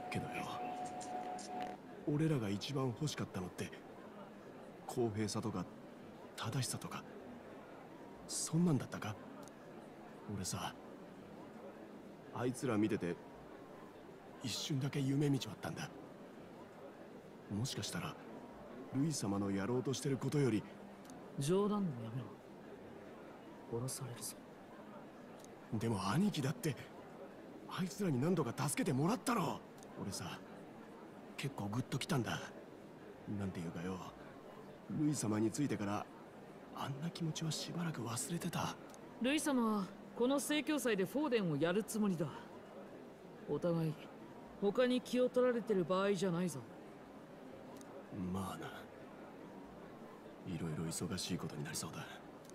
けどよ、俺らが一番欲しかったのって公平さとか正しさとかそんなんだったか？俺さ、あいつら見てて一瞬だけ夢見ちまったんだ。もしかしたらルイ様のやろうとしてることより。 冗談もやめろ。殺されるぞ。 でも兄貴だってあいつらに何度か助けてもらったろ。俺さ、結構グッときたんだ。なんていうかよ、ルイ様についてからあんな気持ちはしばらく忘れてた。 ルイ様はこの聖教祭でフォーデンをやるつもりだ。お互い他に気を取られてる場合じゃないぞ。 まあな、いろいろ忙しいことになりそうだ。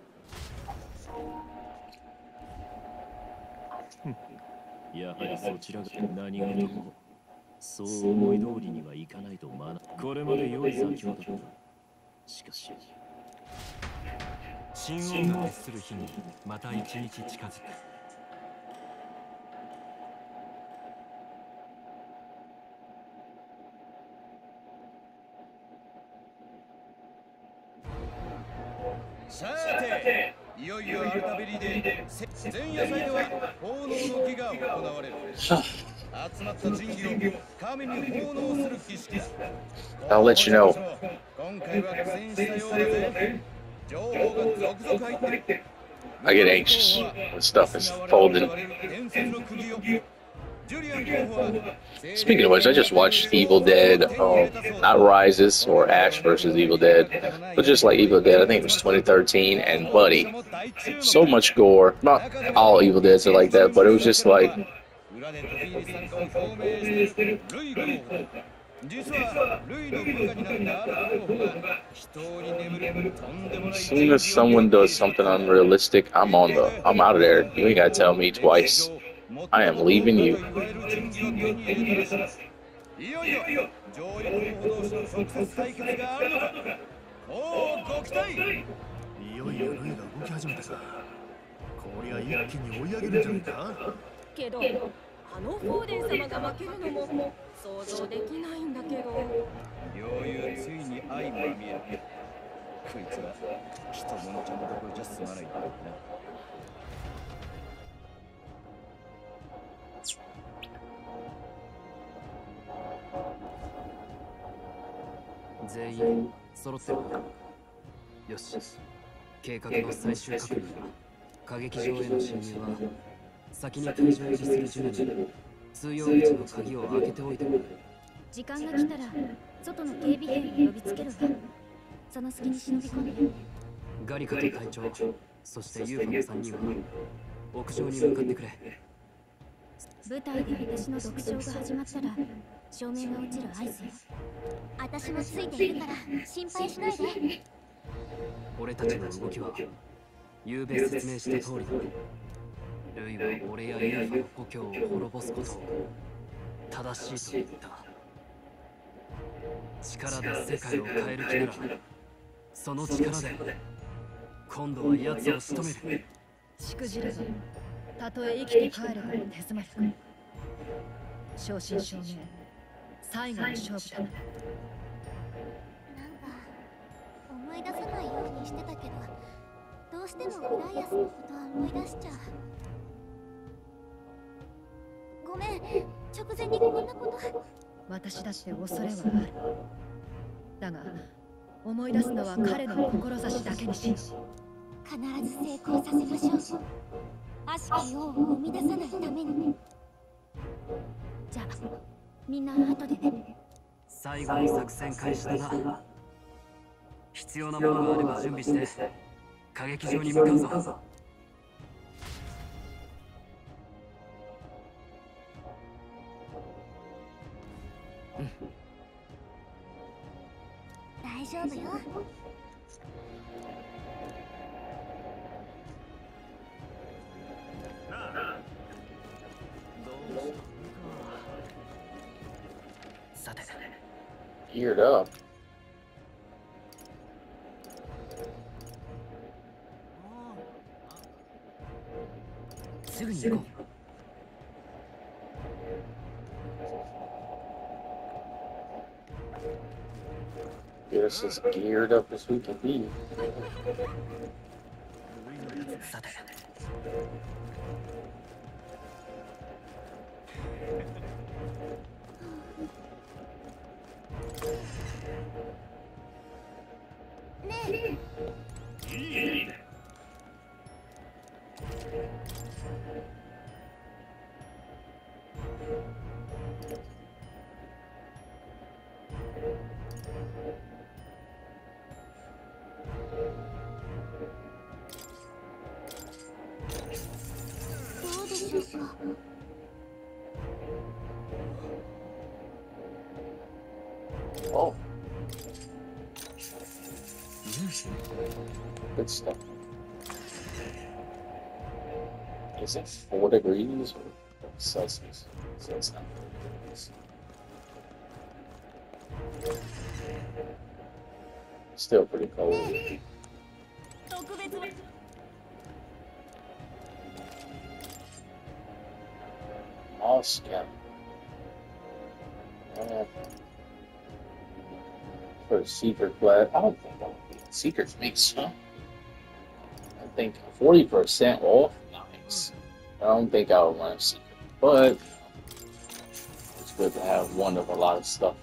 やはりそちらが何事もそう思い通りにはいかないとこれまで良い妥協だった。しかし神王が決する日にまた一日近づく。 さて、いよいよアルタベリで前夜祭では奉納の儀が行われる。集まった神器を神に奉納する儀式だ。 I'll let you know. 今回は苦戦したようだぜ。情報が続々入ってる。 I get anxious when stuff is folded. Speaking of which, I just watched Evil Dead, not Rises or Ash versus Evil Dead, but just like Evil Dead, I think it was 2013, and buddy, so much gore. Not all Evil Deads are like that, but it was just like, as soon as someone does something unrealistic, I'm out of there. You ain't gotta tell me twice. I am leaving you. いよいよ上位候補同士の直接対決があるのか。おお、ご期待。 いよいよルイが動き始めたさ。こりゃ一気に追い上げるんじゃないか。けど、あのフォーデン様が負けるのも想像できないんだけど。 両友ついに相まみえる。こいつは人物ちゃんどころじゃ済まないんだろうな。 全員揃ってる。よし、計画の最終確認だ。歌劇場への侵入は先に会場入りするジュネに通用口の鍵を開けておいてもらう。 時間が来たら外の警備兵を呼びつけるわ。その隙に忍び込んで。 ガリカと隊長、そしてユーファの3人は屋上に向かってくれ。 舞台で私の独唱が始まったら照明が落ちる合図よ。私もついているから心配しないで。 俺たちの動きは昨べ説明した通りだ。ルイは俺やユーファの故郷を滅ぼすことを正しいと言った。力で世界を変える気ならその力で今度は奴を仕留める。 しくじるぞ。たとえ生きて帰るのも手詰まるから。正真正銘最後の勝負だ。 なんか思い出さないようにしてたけど、どうしてもウライアスのことは思い出しちゃう。ごめん、直前にこんなこと。 私だって恐れはある。だが思い出すのは彼の志だけにしよう。 必ず成功させましょう。悪しき王を生み出さないために。じゃあみんな後でね。 最後の作戦開始だな。必要なものがあれば準備して歌劇場に向かうぞ。 大丈夫よ。 さて Geared up. すぐに行こう。 Get us as geared up as we can be. さて。 ねえ。いいね。どうでしょうか。 Oh. Good stuff. Is it 4 degrees or Celsius? So it's not degrees. Still pretty cold. 特別は All scout. For a secret class, I don't think that would be a secret mix, huh? I think 40% off, nice. I don't think I would want a secret, but it's good to have one of a lot of stuff.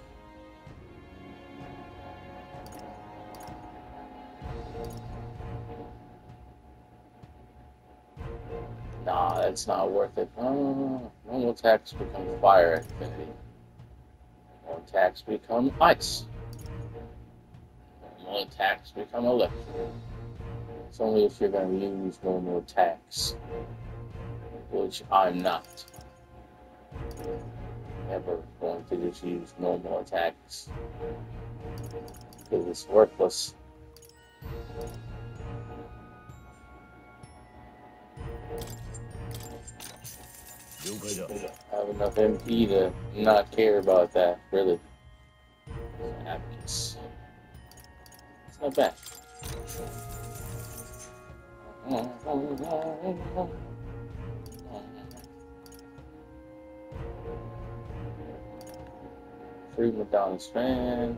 Nah, that's not worth it. Normal attacks become fire at infinity. Normal attacks become ice. Normal attacks become electric. It's only if you're going to use normal attacks, which I'm not. Never going to just use normal attacks because it's worthless. I have enough MP to not care about that, really. It's not bad. Free Madonna's fan.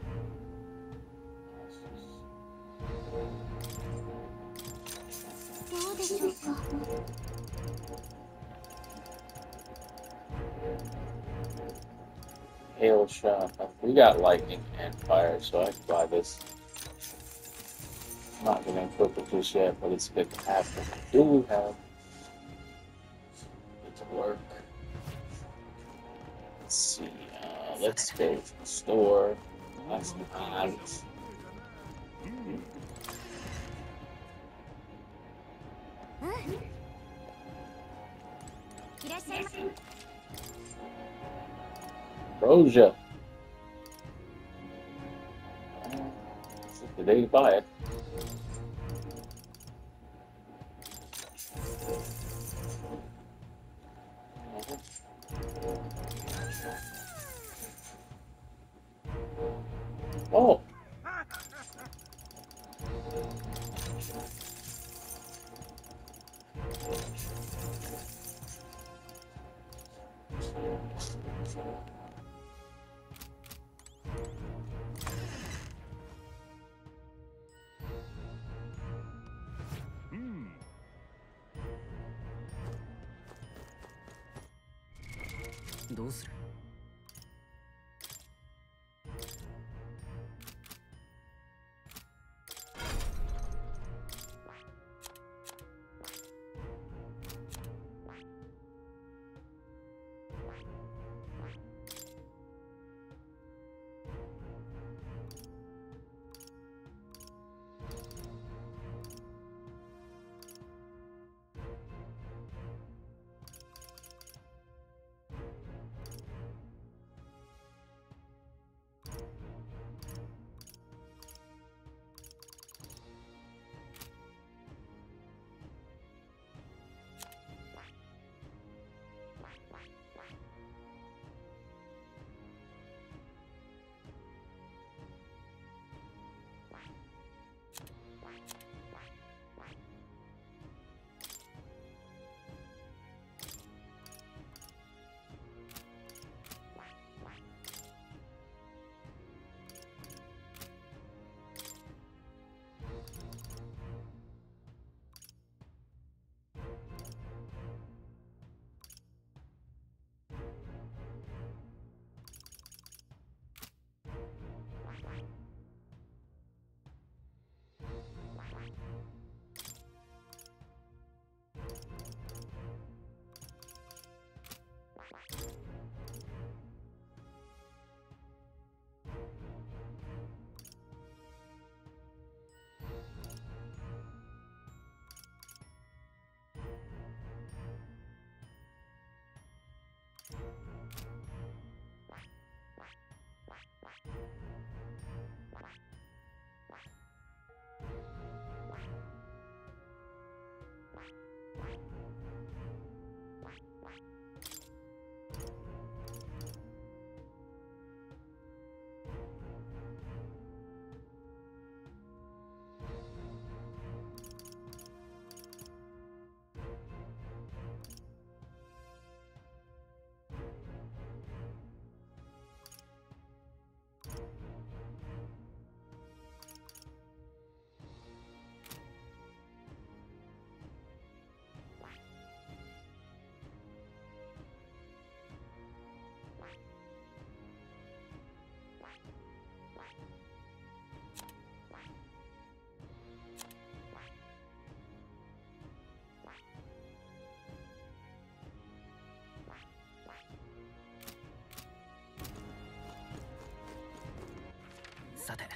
どうでしょうか。 Hail shot. We got lightning and fire, so I can buy this. I'm not gonna equip it just yet, but it's good to have what we do have. It to work. Let's see. Let's go to the store. Buy some items. いらっしゃいませ。 Roja. This is the day to buy it. Oh. Hmm. どうする？ さて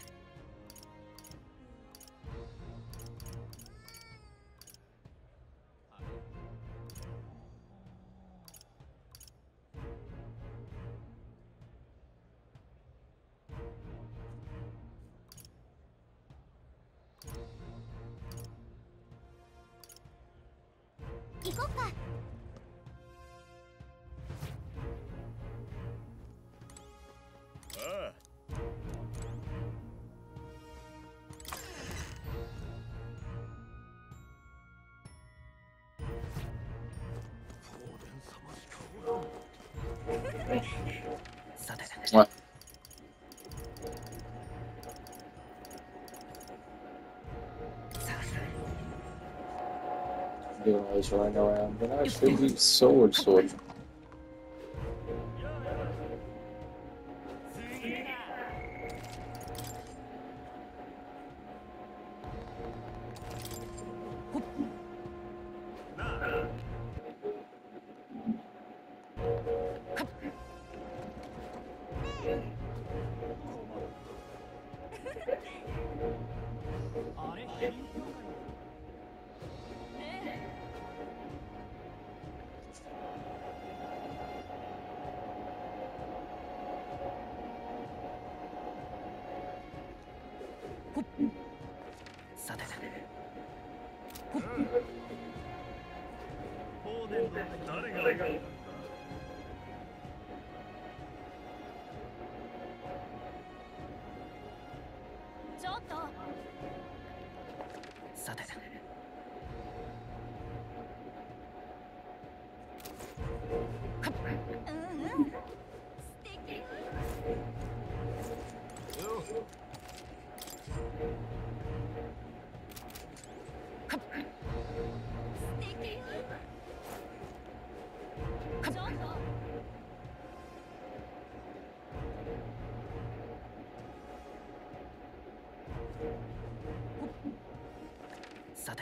行こっか。 ああ。 さて What? Doing all this running around, but I should be sword. さてちょっと。 さてうんうん。素敵。素敵。ちょっと。 さて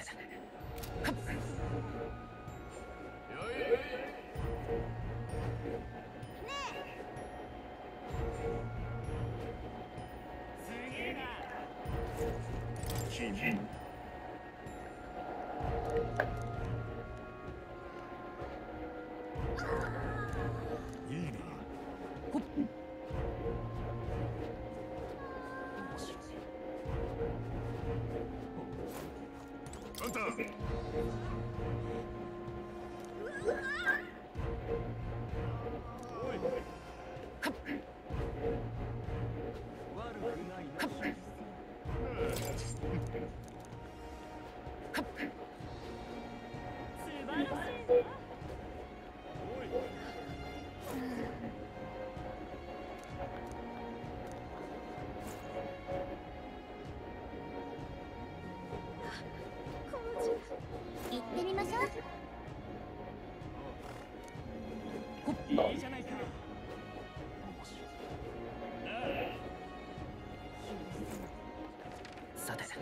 行ってみましょう。 さて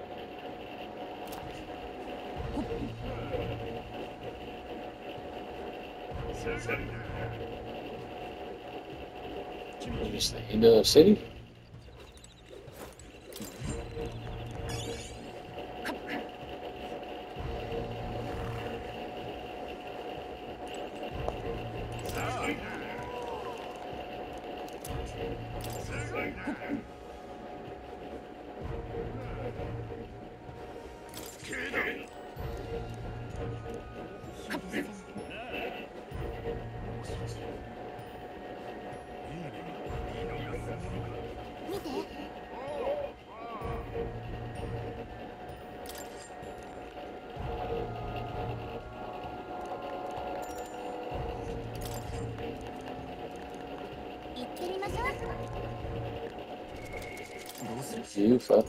Just in the city? Ufa.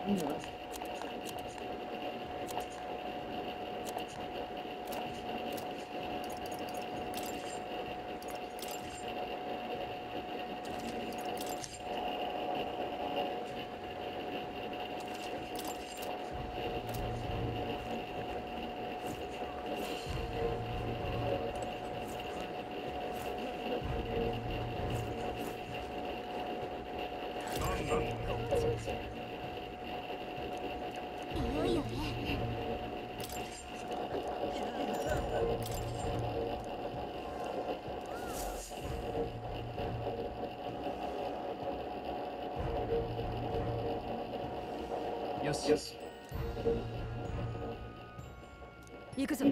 いよいよね。 よしよし。 行くぞ。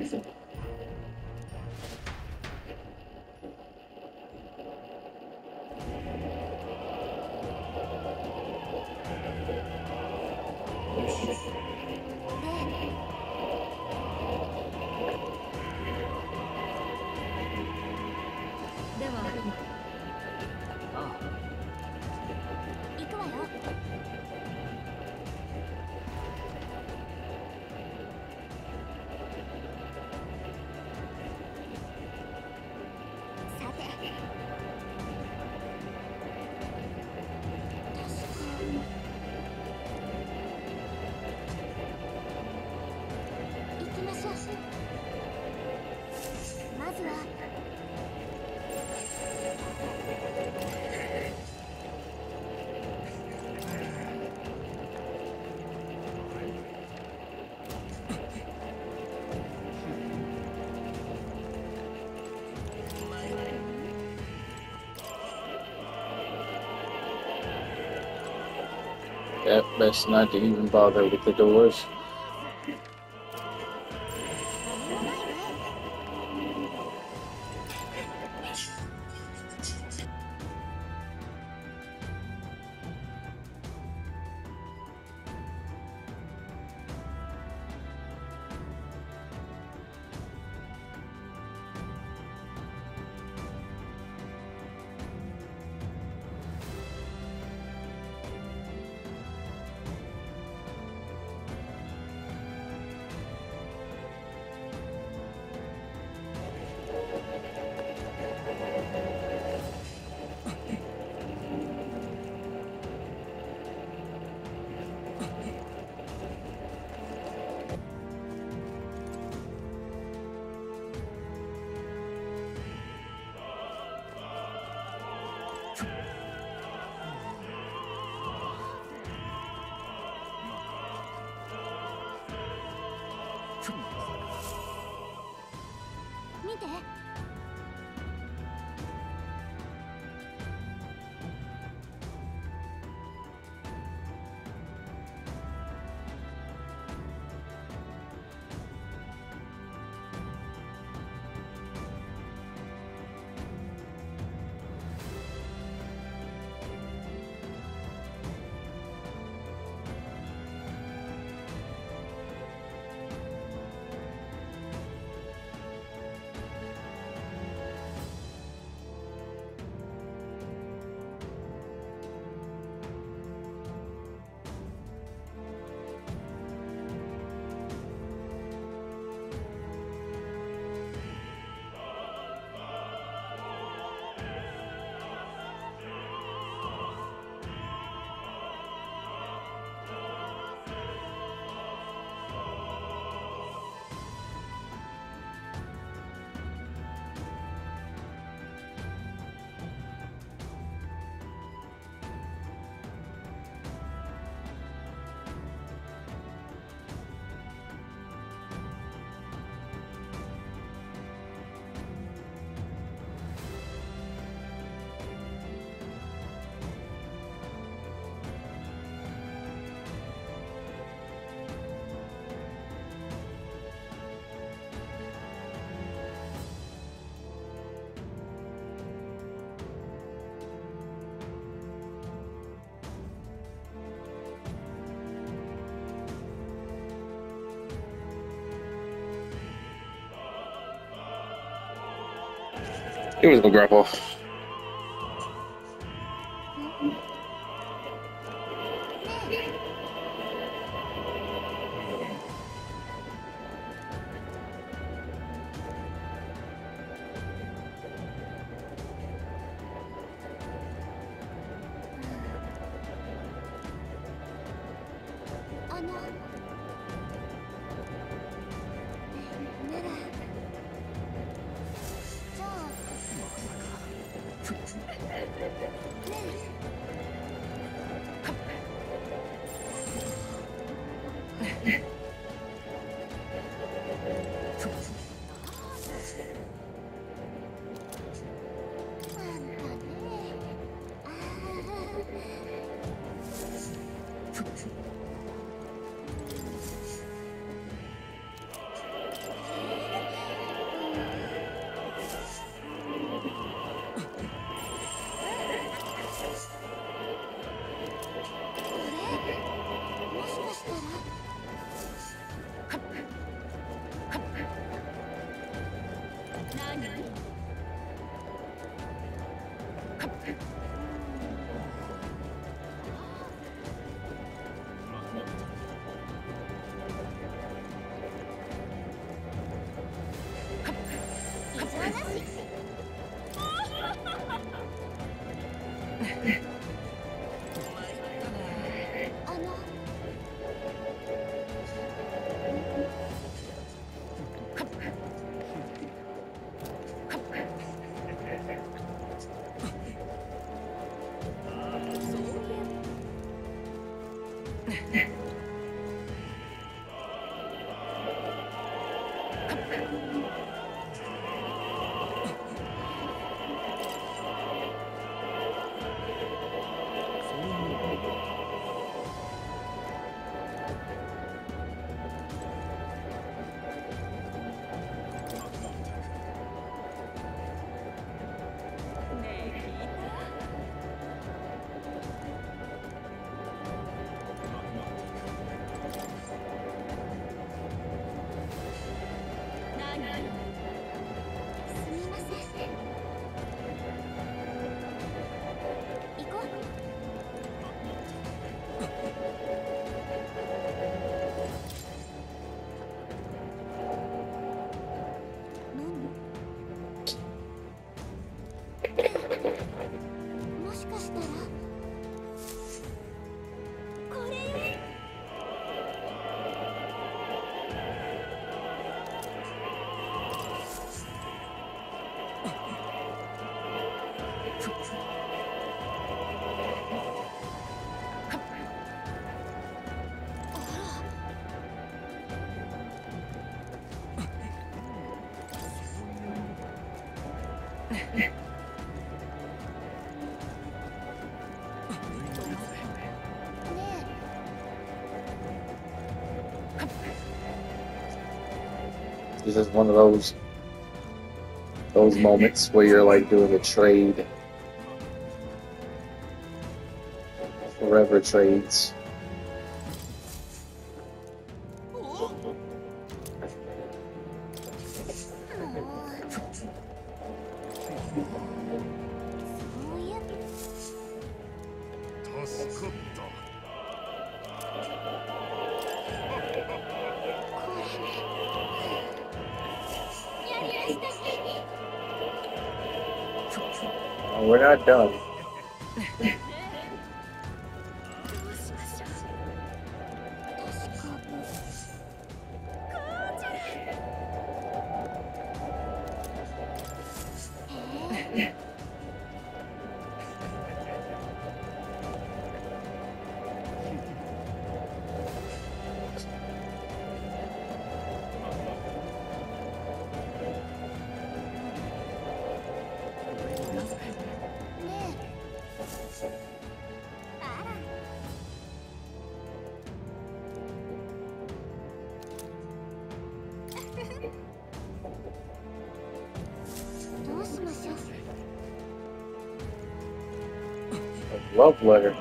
では、 あ行くわよ。さて、行きましょう。まずは Yep, best not to even bother with the doors. 見て。 It was no grapple. This is one of those moments where you're like doing a trade, forever trades. We're not done. Love letter.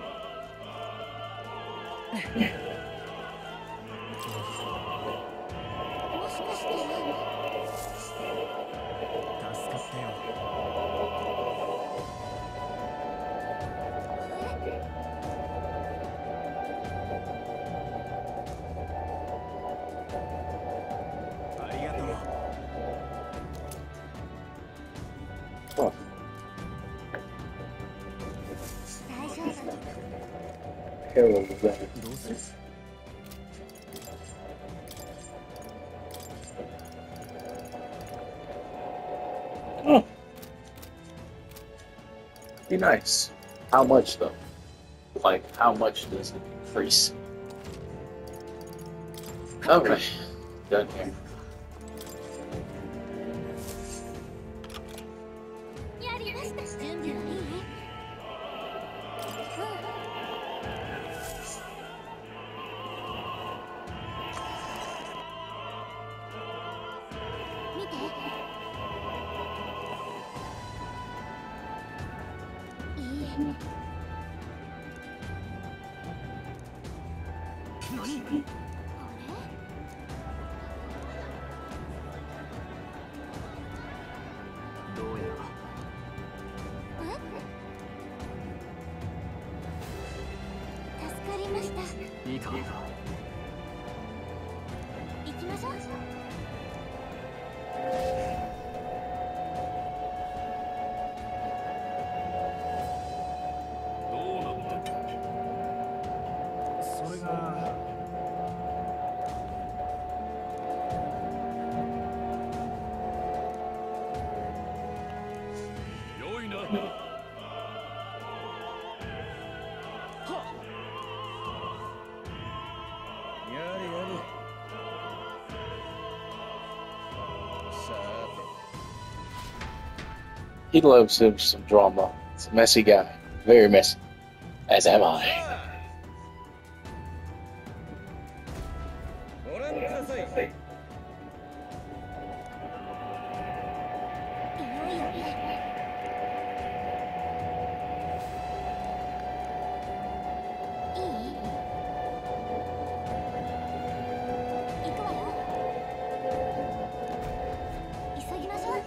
Hell of a letter. Be nice. How much though? Like, how much does it increase? Okay, done here. やりました。準備はいい？見て。いいえ。何？あれ？ どうやら助かりました。 いいか。 行きましょう。 それが良いな。 やれやれ。さて。 He loves him some drama. He's a messy guy. Very messy. As am I. ご覧ください。 いよいよね。いい？行くわよ。急ぎましょう。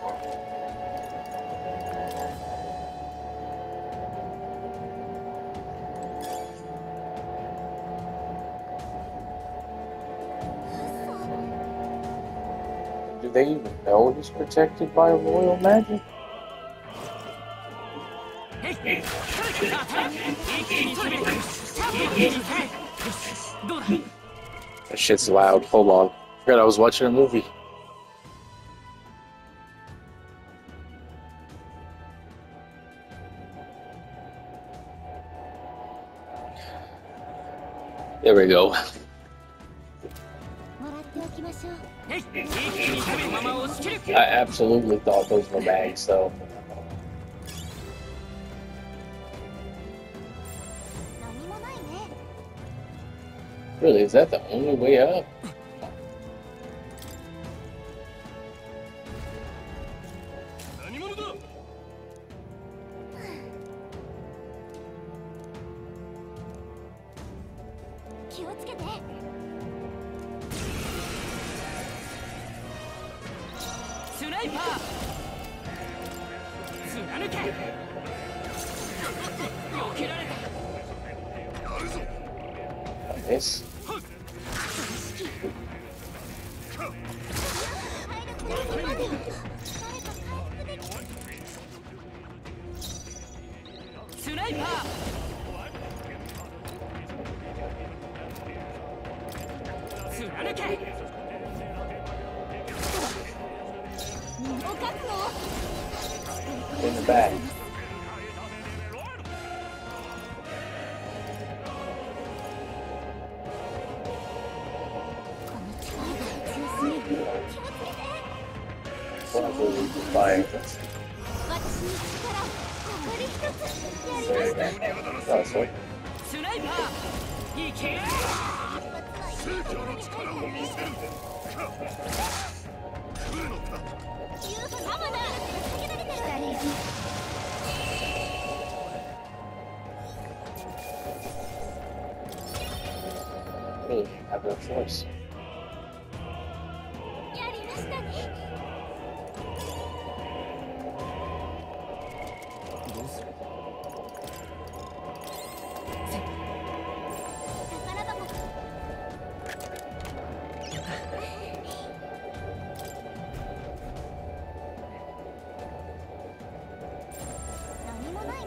Do they even know he's protected by royal magic? That shit's loud. Hold on. I forgot I was watching a movie. There we go. もらっておきましょう。 I absolutely thought those were bags, though. 何もないね。 Really, is that the only way up? 何者だ。 気をつけて。 スナイパー貫け。避けられた。 This. スナイパー貫け。 In the back. この力が強すぎる。気をつけて。 Probably fire. 私に力残り一つやりました。 Oh, sorry. スナイパー行け。 Really have no choice. やりましたね。 どうする？ 宝箱。何もないね。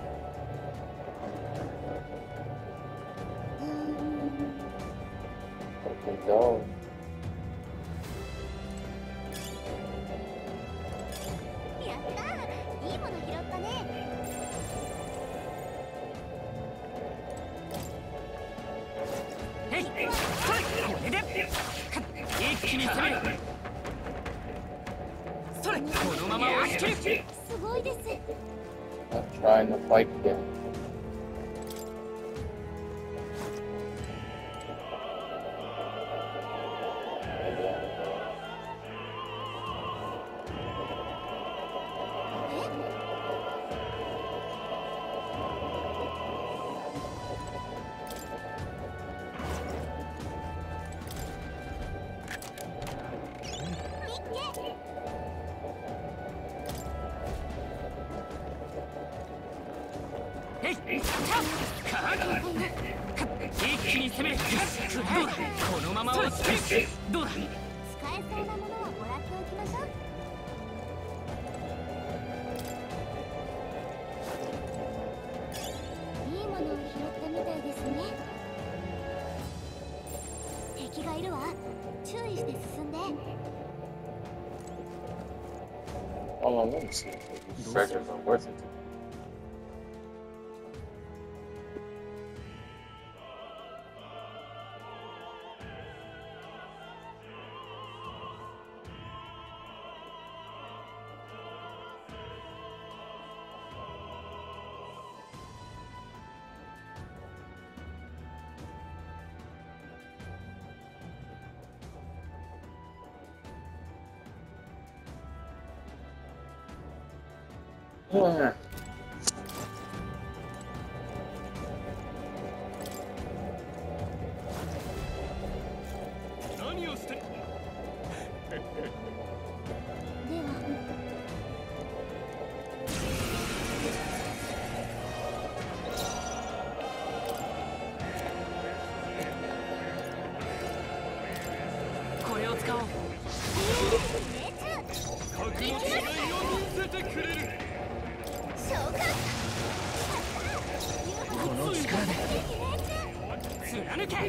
Okay, go. やったー、いいもの拾ったね。 攻める。それ、このまま押し切る。 すごいです。 I'm trying to fight again. 一気に攻める。どうだ、このまま押し切る。どうだ。 使えそうなものはもらっておきましょう。いいものを拾ったみたいですね。敵がいるわ。注意して進んで。 Oh, I want to see if these treasures are worth it. Yeah. 何をして。 では。 これを使おう。 命中。 この力で貫け。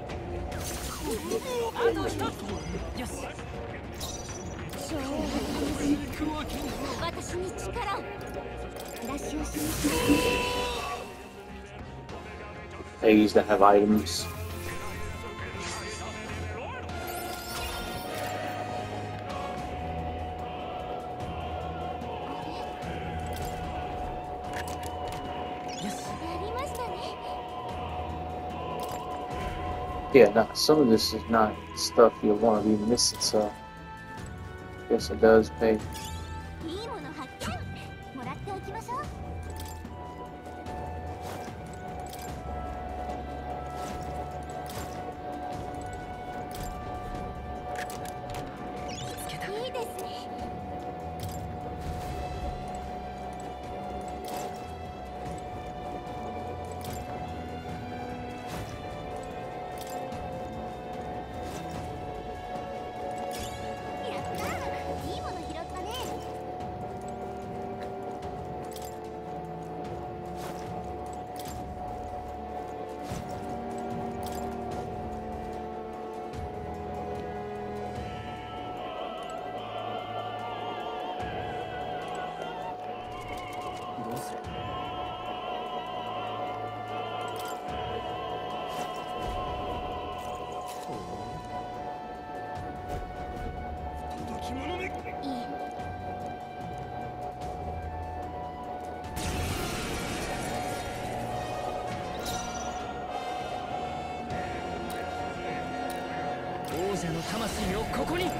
あと一つ。よし。 私に力を。出し惜しみしない。 They used to have items. Yeah, no, some of this is not stuff you'll want to be missing, so I guess it does pay. いいもの発見。もらっておきましょう。 いいですね。 やったー。いいもの拾ったね。 どうする。 いい。 王者の魂をここに。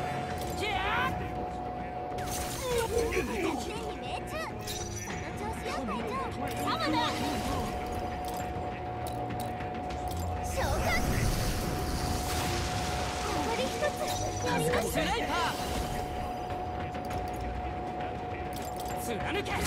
一点に命中。その調子よ、隊長。サマだ。召喚。残り一つ。やりました。 スナイパー。貫け。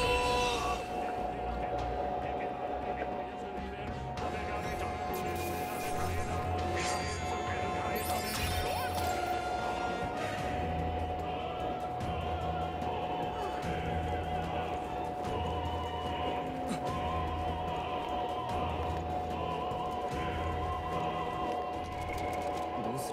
どうする。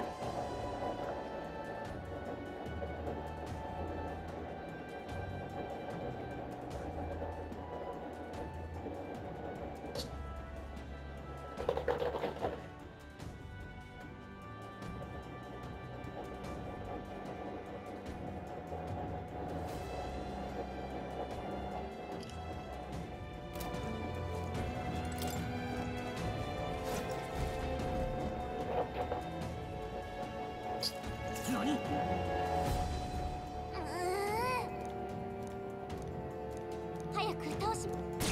早く倒し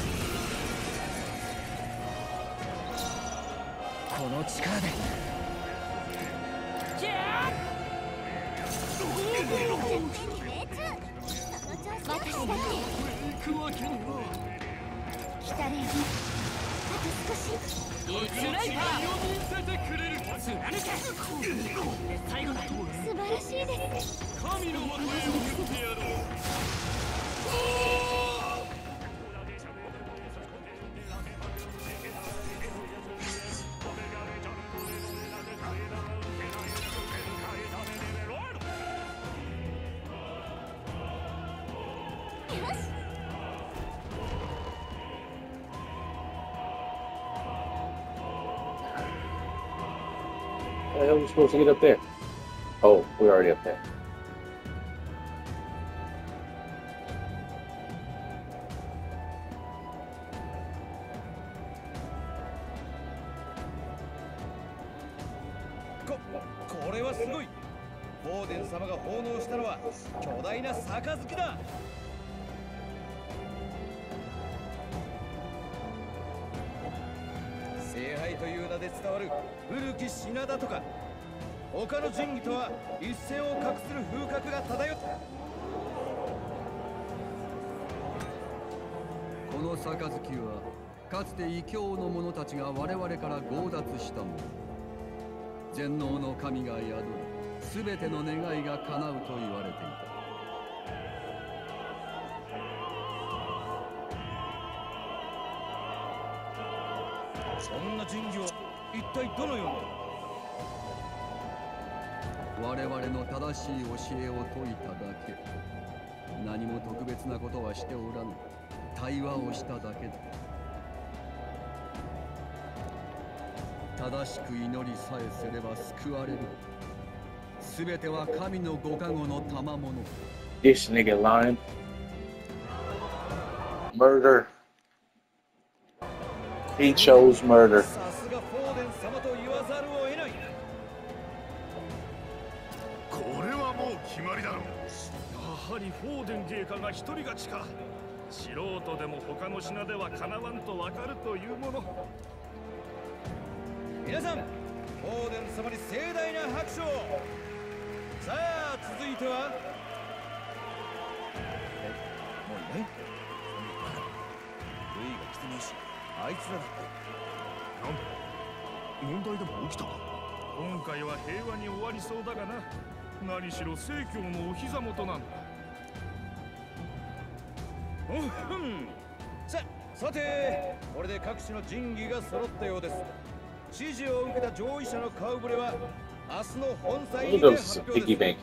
この力で私だって来たれよ。あと少し。 スライパー素晴らしいです。 神の元へ送ってやろう。 How the hell are we supposed to get up there? Oh, we're already up there. これはすごい。フォーデン様が奉納したのは巨大な杯だ。聖杯という名で伝わる古き品だとか、他の神器とは一線を画する風格が漂った。 この杯はかつて異教の者たちが我々から強奪したもの。全能の神が宿り、全ての願いが叶うと言われていた。 そんな神器を一体どのように？ 我々の正しい教えを説いただけ。何も特別なことはしておらぬ。対話をしただけだ。正しく祈りさえすれば救われる。すべては神のご加護の賜物。 This nigga lying. Murder. He chose murder. さすがフォーデン様と言わざるを得ない。 これはもう決まりだろう。 やはりフォーデン芸家が一人勝ちか。素人でも他の品ではかなわんとわかるというもの。 皆さん、フォーデン様に盛大な拍手を。さあ、続いては。もういない？ルイが来てねえし、あいつらだって。 なんだ？問題でも起きたか？ 今回は平和に終わりそうだがな。何しろ聖教のお膝元なんだ。 さて、これで各種の神器が揃ったようです。指示を受けた上位者の顔ぶれは明日の本祭にて発表です。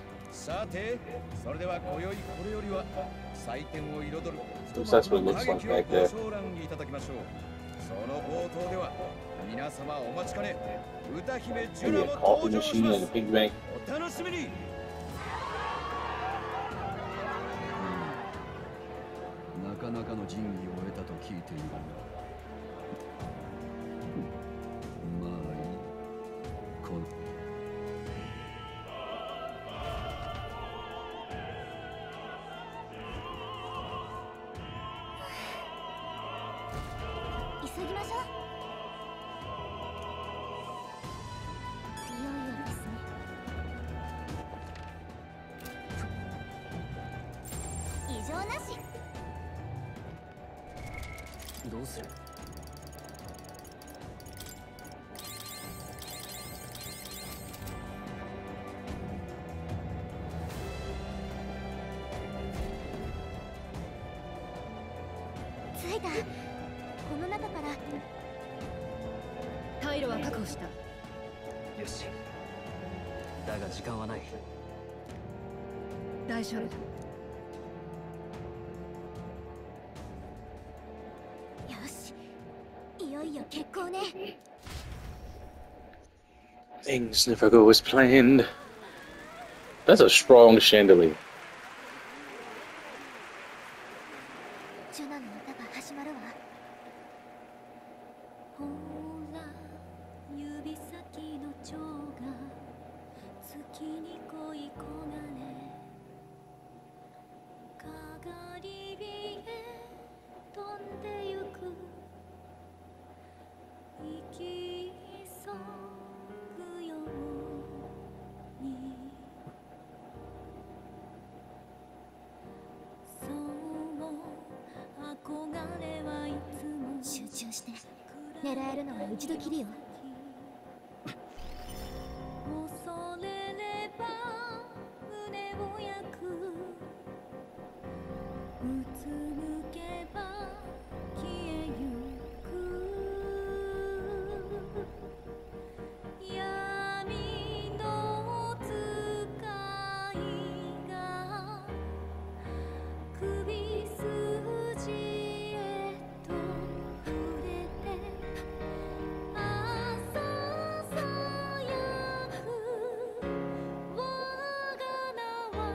さて、それでは今宵これよりは祭典を彩る一幕の歌劇をご賞覧いただきましょう。その冒頭では皆様お待ちかね、歌姫ジュナも登場します。お楽しみに。 なかなかの神器を得たと聞いているが。まあいい。この急ぎましょう。いよいよですね。異常なし。 どうする？ 着いた。この中から退路は確保した。 よし。だが時間はない。 大丈夫だ。 よし、いよいよ決行ね。 Things never go as planned. That's a strong chandelier. ジュナの歌が始まるわ。ほら指先の蝶が月に恋焦がれかがり火へ狙えるのは一度きりよ。 恐れれば胸を焼く、うつむけば消えゆく、闇の使いが首筋へと触れて、朝さやく我が名は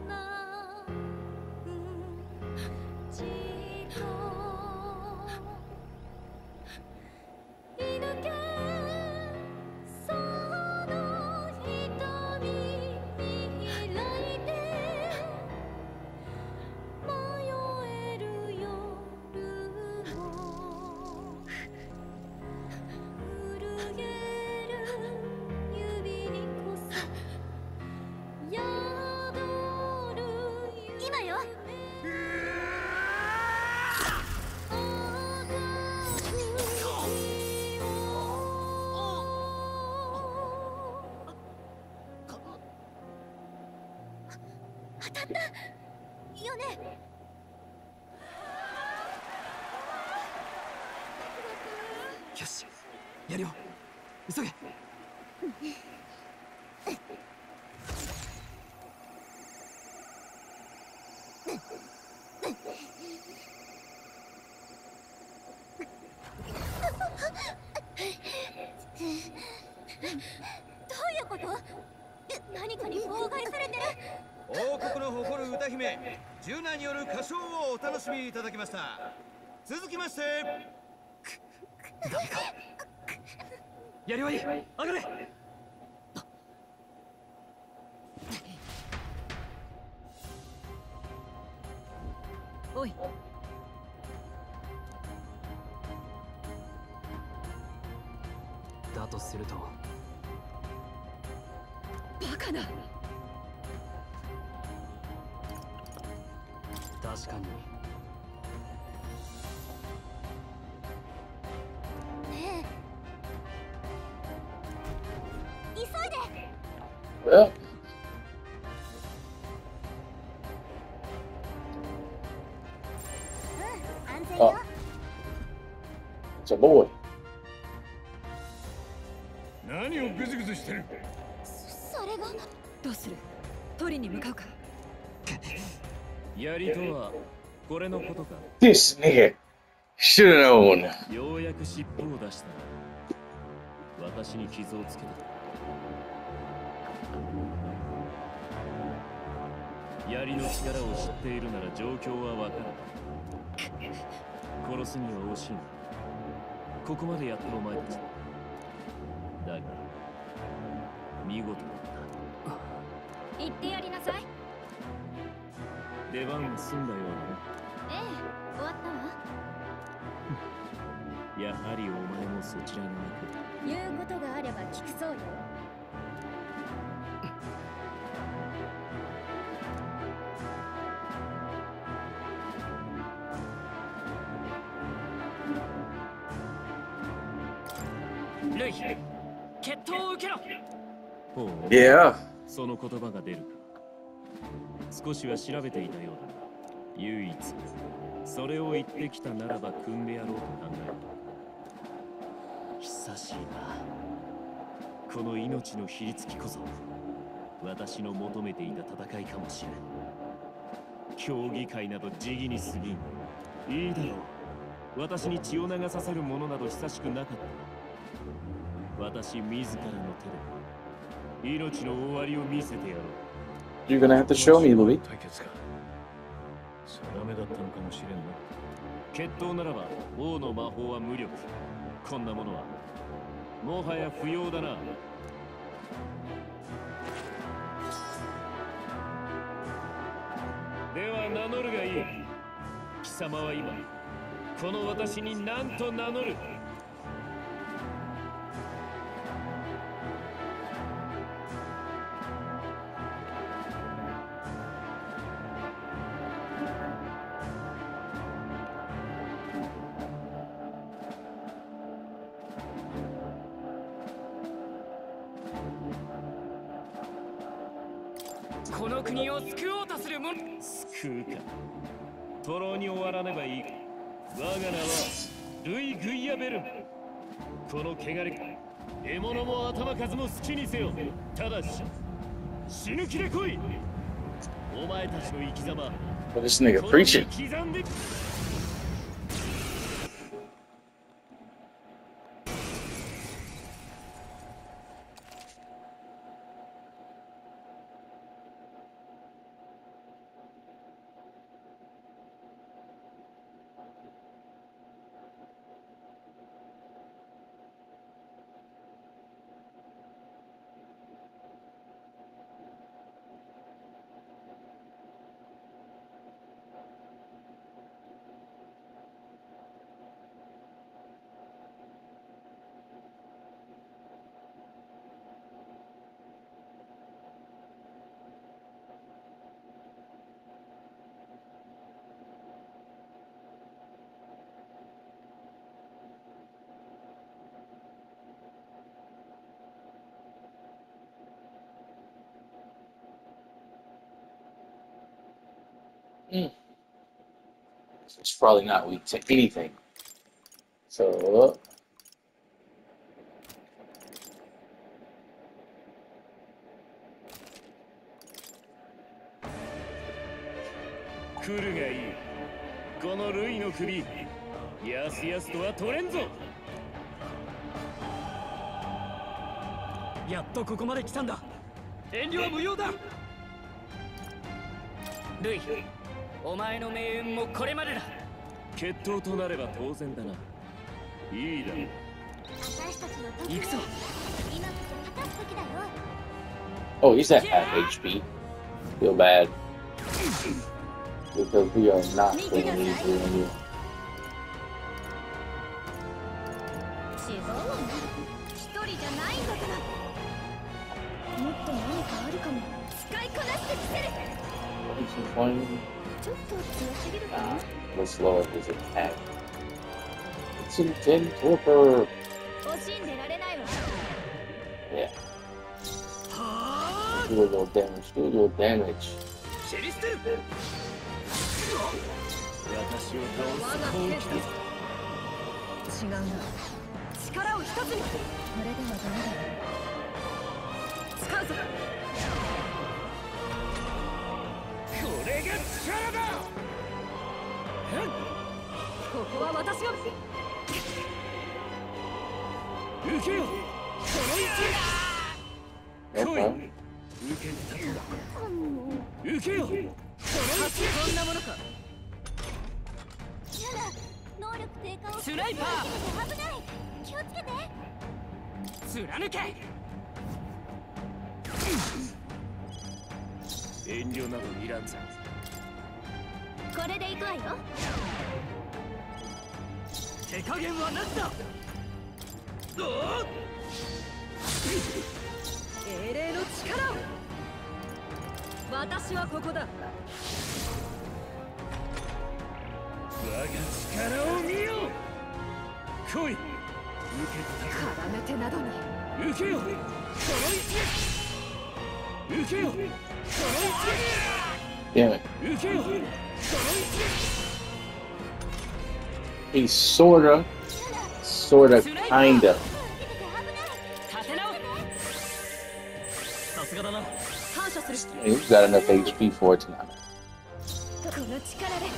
何時と射抜けその瞳に開いて、迷える夜を震える指にこそ宿る今よ。当たったよね。 よし、やるよ。急げ。 どういうこと？何かに妨害されてる。 王国の誇る歌姫ジュナによる歌唱をお楽しみいただきました。続きましてやりはいい。上がれ。 おい、 だとするとバカな。 確かにねえ、急いで。 Well, 安全よ。 it's a boy. 何をグズグズしてる。 それがどうする？取りに向かうか。 槍とはこれのことか。 This nigga should have known. ようやく尻尾を出したな。私に傷をつけた。槍の力を知っているなら状況はわかる。殺すには惜しいな。ここまでやったお前たちだ。だが見事だった。 言ってやりなさい。 出番は済んだようええ、終わったわ。 だな。やはりお前もそちら側か。 言うことがあれば聞くそうよ。 ルイ、決闘を受けろ。 ほう。 Yeah. その言葉が出るか。少しは調べていたようだな。唯一それを言ってきたならば組んでやろうと考えた。久しいな。この命のひりつきこそ私の求めていた戦いかもしれん。競技会など時期に過ぎん。いいだろう。私に血を流させるものなど久しくなかった。私自らの手で命の終わりを見せてやろう。 You're gonna have to show me, Louis. 対決か。定めだったのかもしれんな。 決闘ならば王の魔法は無力。こんなものはもはや不要だな。では名乗るがいい。貴様は今この私に何と名乗る。 この国を救おうとする者。救うか。徒労に終わらねばいい。我が名はルイ・グイヤベルン。この汚れ、獲物も頭数も好きにせよ。ただし死ぬ気で来い。お前たちの生き様。 What is this nigga preaching? It's probably not weak to anything. So, 来るがいい。このルイの首、やすやすとは取れんぞ。 やっとここまで来たんだ。遠慮は無用だ。 ルイ、お前の命運もこれまでだ。決闘となれば当然だな。いいだろう。 私たちの時行くぞ。 今こそ果たす時だよ。 oh, he's at half HP. Feel bad because we are not winning easily in here. 違うわね。一人じゃないんだからもっと何かあるかも。使いこなしてみせる。ちょっと強すぎるかな。 Let's lower his attack. It's an torpor. 惜しんでられないわ。 Yeah. Do a little damage. Do a little damage. シェリステル。 私を倒す攻撃だぞ。 違うな。力を一つに。これではダメだ。使うぞ。 これが力だ。 ここは私が。 受けよ。この位置。来い。 Okay. 受けたぞ。受けよ。この位置。 こんなものか。 やだ。能力低下をスナイパー。 危ない。気をつけて。 貫け。 遠慮などいらんぞ。 これで行くわよ。 手加減はなしだ。 英霊の力を。私はここだ。 我が力を見よ。来い。受け絡めてなどに。 た。受けよ。この位置。受けよ。この位置。 Damn it. 受けよ。この位置。 He's sorta, kinda. さすがだな。 感謝する。 He's got enough HP for it tonight. この力で。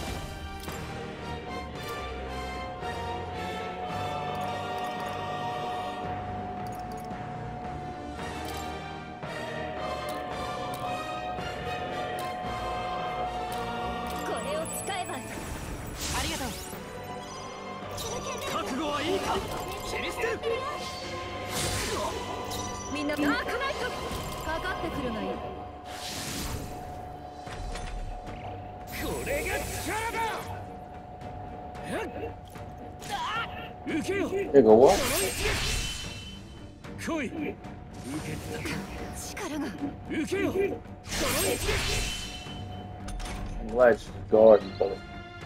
覚悟はいいか。シェリステル。 みんなダークナイトかかってくるがいい。 これが力だ。受けよ。 Nigga, what? 来い。受けた。 力が。 受けよ。この位置。 I'm glad she's guarding, but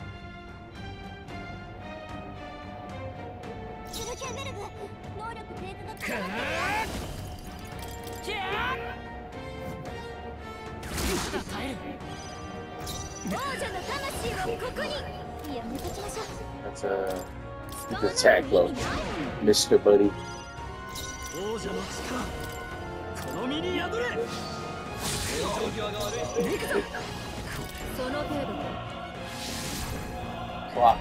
能力低下が。 That's the attack low, Mr. Buddy. 王者の力この身に宿れ。状況が悪い。行くぞ。 その程度。 わ。 我が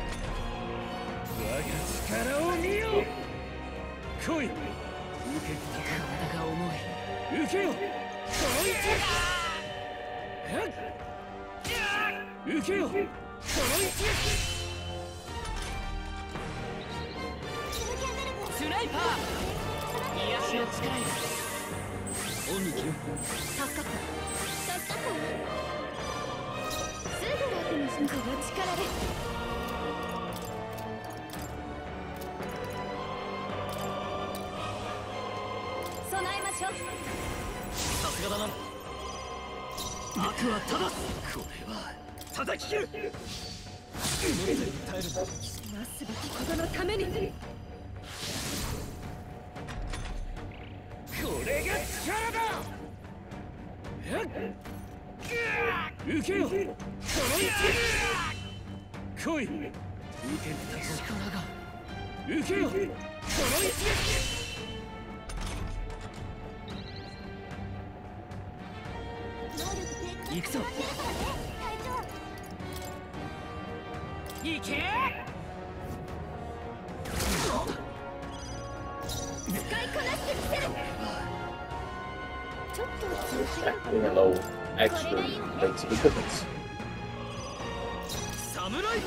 力を見よ。来い。受けた体が重い。受けよ。受けよ。スナイパー。癒しの力よ。オンに切る。 助かった。すぐ楽にするこの力で。備えましょう。 さすがだな。悪は正す。これは叩き切る。耐える。 なすべきことのために。 これが力だ。受けよ。この一撃。来い。受けた力が。受けよ。この一撃。行くぞ。行け。 使いこなしてみせる。ちょっと強すぎるか Being な。 a low extra makes a big difference. 侍。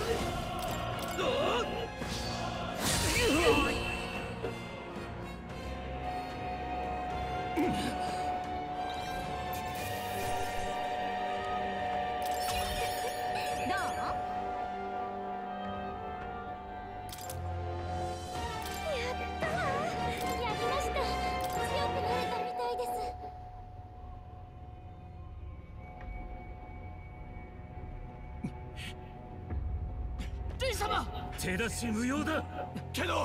手出し無用だけど。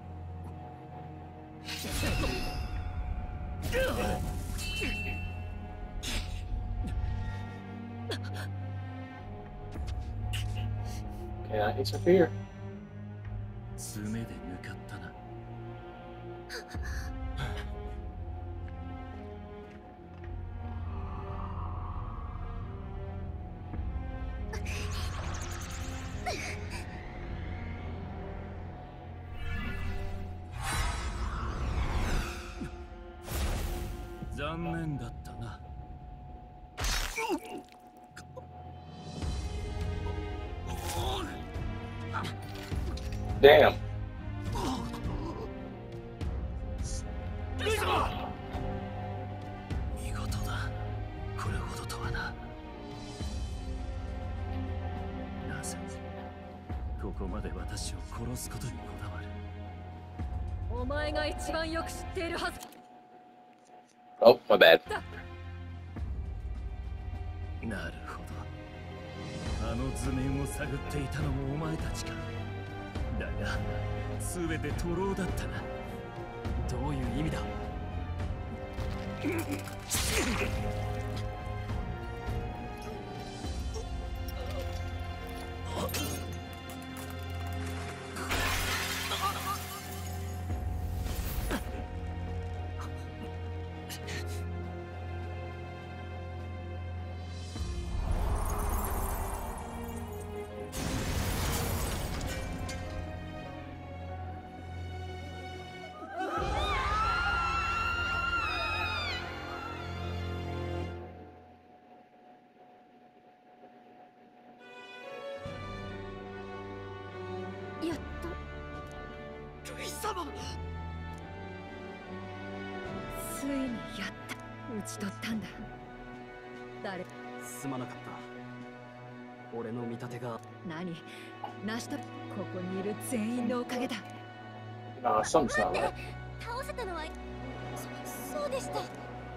Can I interfere? 爪で向かったな。残念だったな。 Damn. 見事だ。これほどとはな。なぜここまで私を殺すことにこだわる。 お前が一番よく知っているはず。 Oh, my bad. なるほど。あの図面を探っていたのもお前たちか。だが、すべて徒労だったな。どういう意味だ。 やっと。 ルイ様。 ついにやった。討ち取ったんだ。誰。 すまなかった。俺の見立てが。 何成し遂げ。ここにいる全員のおかげだ。 Nah, something's not right. 倒せたのはそうでした。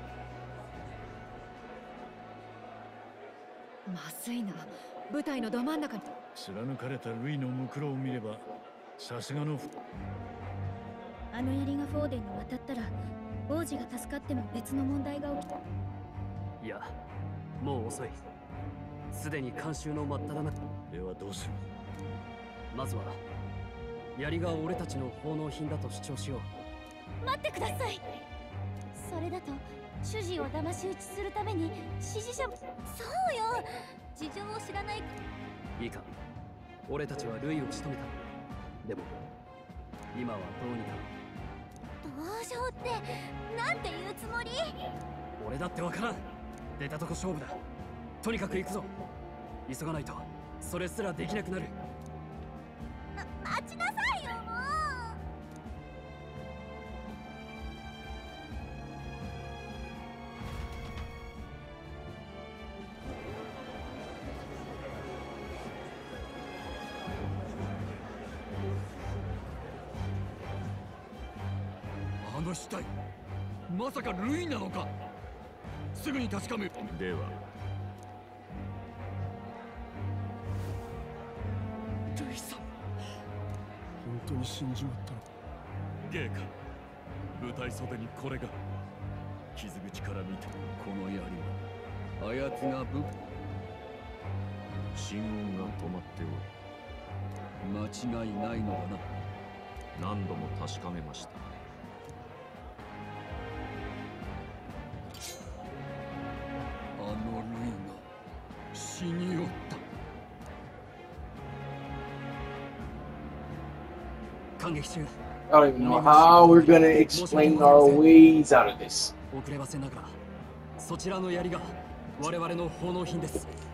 まずいな。舞台のど真ん中に貫かれたルイのムクロを見ればさすがの。 あの槍がフォーデンに渡ったら王子が助かっても別の問題が起きた。 いや、 もう遅い。すでに監修の真っ只中。 ではどうする？ まずは槍が俺たちの奉納品だと主張しよう。待ってください。それだと主人を騙し討ちするために支持者も。そうよ、事情を知らない。 いいか、俺たちはルイを仕留めた。でも今はどうにか。 同情ってなんて言うつもり？ 俺だってわからん。出たとこ勝負だ。とにかく行くぞ。急がないとそれすらできなくなる。 待ちなさいよ、もう。 あの死体、まさかルイなのか？すぐに確かめ。 ではルイさん、 本当に死んじまったの？ ゲイか、舞台袖にこれが。傷口から見てこの槍はあやつが心音が止まって間違いないのだな。 何度も確かめました。 あのルイが死によった。 感激中。 I don't even know how we're gonna explain our ways out of this. 遅ればせながらそちらの槍が我々の奉納品です。